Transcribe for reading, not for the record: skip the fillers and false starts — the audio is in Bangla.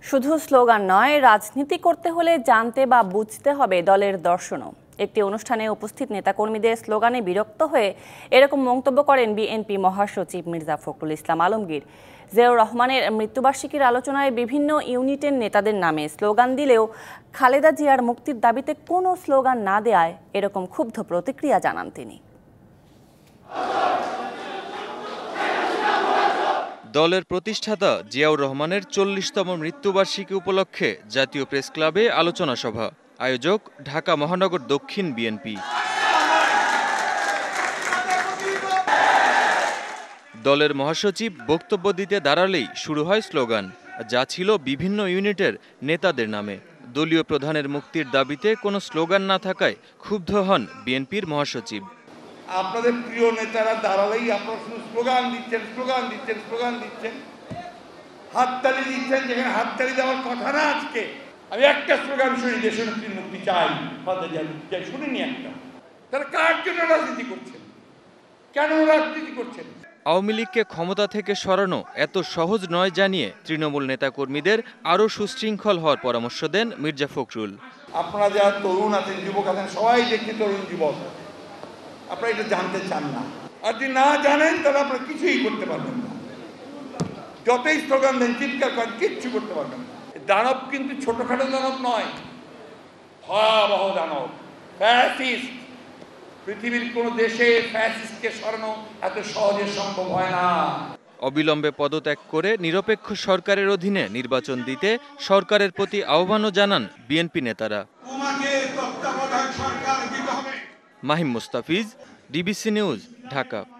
শুধু স্লোগান নয়, রাজনীতি করতে হলে জানতে বা বুঝতে হবে দলের দর্শনও। একটি অনুষ্ঠানে উপস্থিত নেতাকর্মীদের স্লোগানে বিরক্ত হয়ে এরকম মন্তব্য করেন বিএনপি মহাসচিব মির্জা ফখরুল ইসলাম আলমগীর। জিয়াউর রহমানের মৃত্যুবার্ষিকীর আলোচনায় বিভিন্ন ইউনিটের নেতাদের নামে স্লোগান দিলেও খালেদা জিয়ার মুক্তির দাবিতে কোনো স্লোগান না দেয়ায় এরকম ক্ষুব্ধ প্রতিক্রিয়া জানান তিনি। দলের প্রতিষ্ঠাতা জিয়াউর রহমানের ৪০তম মৃত্যুবার্ষিকী উপলক্ষে জাতীয় প্রেস ক্লাবে আলোচনা সভা। আয়োজক ঢাকা মহানগর দক্ষিণ বিএনপি। দলের মহাসচিব বক্তব্য দিতে দাঁড়ালেই শুরু হয় স্লোগান, যা ছিল বিভিন্ন ইউনিটের নেতাদের নামে। দলীয় প্রধানের মুক্তির দাবিতে কোনো স্লোগান না থাকায় ক্ষুব্ধ হন বিএনপির মহাসচিব। আপনাদের প্রিয় নেতারা দাঁড়ালেই আপনারা শুধু স্লোগান দিচ্ছেন, হাততালি দিচ্ছেন, যেখানে হাততালি দেওয়ার কথা না। আজকে আমি একটা স্লোগান শুনি, দেশনেত্রীর মুক্তি চাই, মুক্তি চাই, শুনিনি একটা। তারা কার জন্য রাজনীতি করছেন? কেন রাজনীতি করছেন? আওয়ামী লীগকে ক্ষমতা থেকে সরানো এত সহজ নয় জানিয়ে তৃণমূল নেতাকর্মীদের আরও সুশৃঙ্খল হওয়ার পরামর্শ দেন মির্জা ফখরুল। আপনারা যারা তরুণ আছেন, যুবক আছেন, সবাই দেখতে তরুণ যুবক, আপনারা এটা জানতে চান না। আর যদি না জানেন তাহলে আপনারা কিছুই করতে পারবেন না। যতই স্লোগান দেন, চিৎকার করেন, কিচ্ছু করতে পারবেন না। দানব কিন্তু ছোটখাটো দানব নয়, ভয়াবহ দানব, ফ্যাসিস্ট। পৃথিবীর কোন দেশে ফ্যাসিস্টকে সরানো এত সহজে সম্ভব হয় না। অবিলম্বে পদত্যাগ করে নিরপেক্ষ সরকারের অধীনে নির্বাচন দিতে সরকারের প্রতি আহ্বানও জানান বিএনপি নেতারা। মাহিম মুস্তাফিজ, ডিবিসি নিউজ, ঢাকা।